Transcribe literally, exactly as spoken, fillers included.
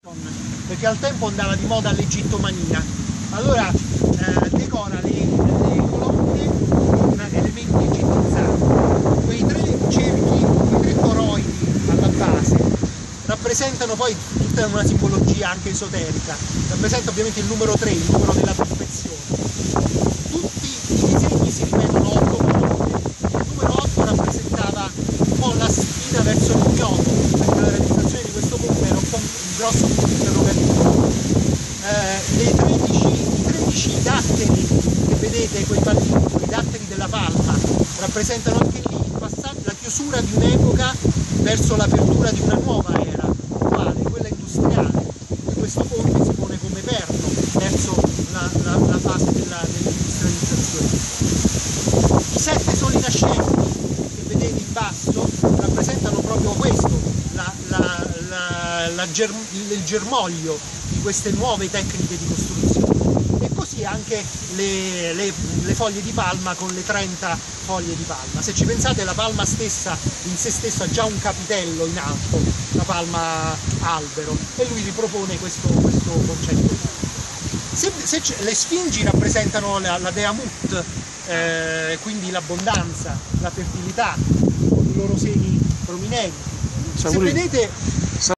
perché al tempo andava di moda l'egittomania. Allora eh, decora le, le colonne con elementi egittizzanti. Quei tre cerchi, quei tre toroidi alla base rappresentano poi tutta una simbologia anche esoterica. Rappresenta ovviamente il numero tre, il numero della perfezione. Tutti i disegni si ripetono otto volte. Il numero otto rappresentava un po' la sfida verso l'ignoto, perché la realizzazione di questo punto era un po' un grosso punto interrogativo. Eh, le tredici, I tredici datteri che vedete, quei pallini, i datteri della palma, rappresentano anche lì il passaggio, la chiusura di un'epoca verso l'apertura di una nuova era, quale quella industriale. E questo ponte si pone come perno verso la, la, la fase dell'industrializzazione. I sette soli nascenti che vedete in basso rappresentano proprio questo, la, la, la, la ger il germoglio di queste nuove tecniche di costruzione. E così anche le, le, le foglie di palma con le trenta foglie di palma. Se ci pensate, la palma stessa in se stessa ha già un capitello in alto, la palma albero, e lui ripropone questo, questo concetto. Se, se le sfingi rappresentano la, la dea Mut, eh, quindi l'abbondanza, la fertilità, con i loro seni prominenti. Se vedete